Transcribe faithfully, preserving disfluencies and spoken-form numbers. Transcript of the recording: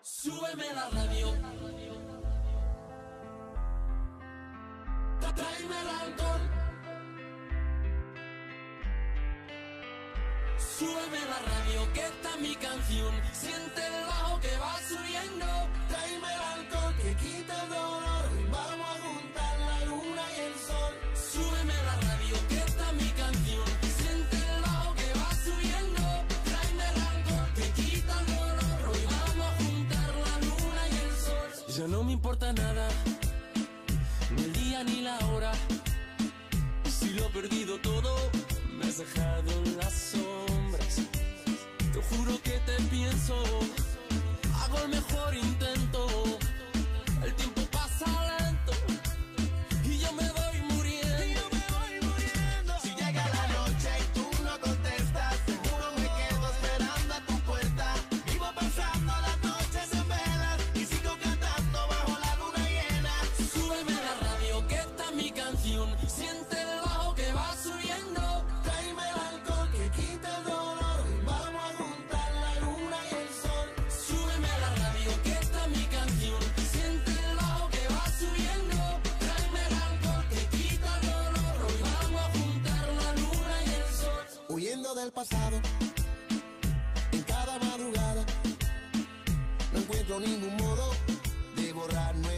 Súbeme la radio. Tráeme el alcohol. Súbeme la radio, que esta es mi canción. Siente el bajo que va subiendo. Tráeme el alcohol que quita el dolor. Vamos a juntar la luna y el sol. Súbeme la radio, que esta es mi canción. Siente el bajo que va subiendo. Tráeme el alcohol que quita el dolor. Hoy vamos a juntar la luna y el sol. Ya no me importa nada, ni el día ni la hora. Si lo he perdido todo, me has dejado en las sombras. Te juro que te pienso, hago el mejor intento. El tiempo pasa lento y yo me voy muriendo. Y yo me voy muriendo. Si llega la noche y tú no contestas, seguro me quedo esperando a tu puerta. Vivo pasando las noches en velas y sigo cantando bajo la luna llena. Súbeme la radio, que esta es mi canción. Siente el bajo que va subiendo. Tráeme el alcohol que quita el dolor. Vamos a juntar la luna y el sol. Súbeme la radio, que esta es mi canción. Siente el bajo que va subiendo. Tráeme el alcohol que quita el dolor. Hoy vamos a juntar la luna y el sol. Huyendo del pasado, en cada madrugada, no encuentro ningún modo de borrar nuestra